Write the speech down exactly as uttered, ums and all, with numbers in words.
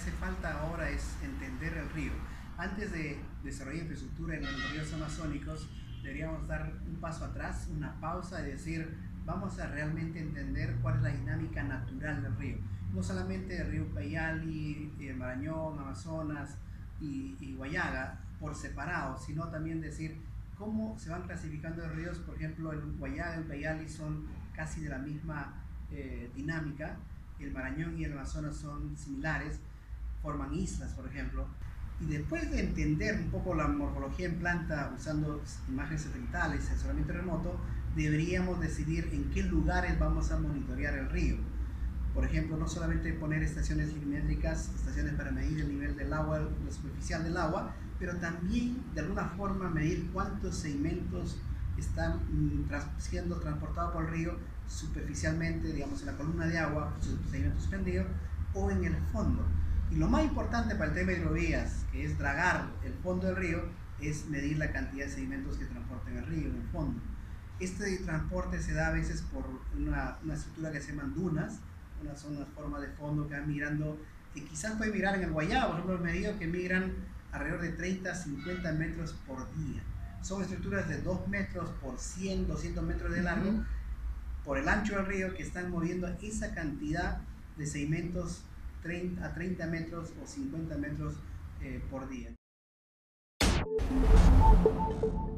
hace falta ahora es entender el río. Antes de desarrollar infraestructura en los ríos amazónicos, deberíamos dar un paso atrás, una pausa y decir, vamos a realmente entender cuál es la dinámica natural del río. No solamente el río Ucayali, el Marañón, Amazonas y, y Huallaga por separado, sino también decir cómo se van clasificando los ríos. Por ejemplo, el Huallaga y el Ucayali son casi de la misma eh, dinámica, el Marañón y el Amazonas son similares, forman islas, por ejemplo. Y después de entender un poco la morfología en planta usando imágenes satelitales, asesoramiento remoto, deberíamos decidir en qué lugares vamos a monitorear el río. Por ejemplo, no solamente poner estaciones hidrométricas, estaciones para medir el nivel del agua, la superficial del agua, pero también de alguna forma medir cuántos sedimentos están mm, tras, siendo transportados por el río superficialmente, digamos en la columna de agua, sedimento suspendido, o en el fondo. Y lo más importante para el tema de hidrovías, que es dragar el fondo del río, es medir la cantidad de sedimentos que transporta en el río, en el fondo. Este transporte se da a veces por una, una estructura que se llaman dunas, unas son unas formas de fondo que van migrando, que quizás pueden migrar en el Guayabo, por ejemplo, he medido que migran alrededor de treinta a cincuenta metros por día. Son estructuras de dos metros por cien, doscientos metros de largo, uh-huh, por el ancho del río, que están moviendo esa cantidad de sedimentos treinta a treinta metros o cincuenta metros eh, por día.